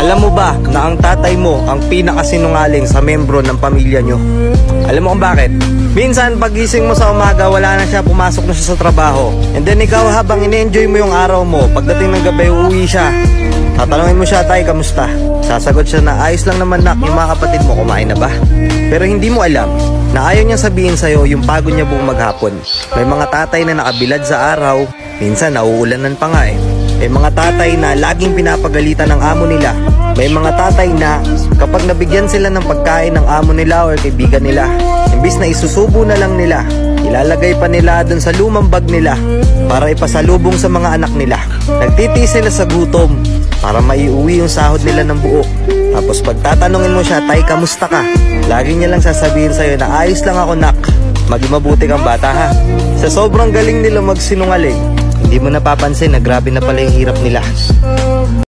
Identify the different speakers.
Speaker 1: Alam mo ba na ang tatay mo ang pinakasinungaling sa membro ng pamilya nyo? Alam mo kung bakit? Minsan pagising mo sa umaga, wala na siya, pumasok na siya sa trabaho. And then ikaw habang ine-enjoy mo yung araw mo, pagdating ng gabi uuwi siya. Tatanungin mo siya, tay, kamusta? Sasagot siya na ayos lang naman nak, yung mga kapatid mo kumain na ba? Pero hindi mo alam na ayaw niya sabihin sa'yo yung pagod niya buong maghapon. May mga tatay na nakabilad sa araw, minsan nauulanan pa nga eh. May mga tatay na laging pinapagalitan ng amo nila. May mga tatay na kapag nabigyan sila ng pagkain ng amo nila or kaibigan nila, imbis na isusubo na lang nila, ilalagay pa nila dun sa lumang bag nila para ipasalubong sa mga anak nila. Nagtitiis sila sa gutom para maiuwi yung sahod nila ng buo. Tapos pag tatanungin mo siya, tay, kamusta ka? Lagi niya lang sasabihin sa'yo na ayos lang ako nak, maging mabuti kang bata ha. Sa sobrang galing nila magsinungaling, hindi mo napapansin na grabe na pala yung hirap nila.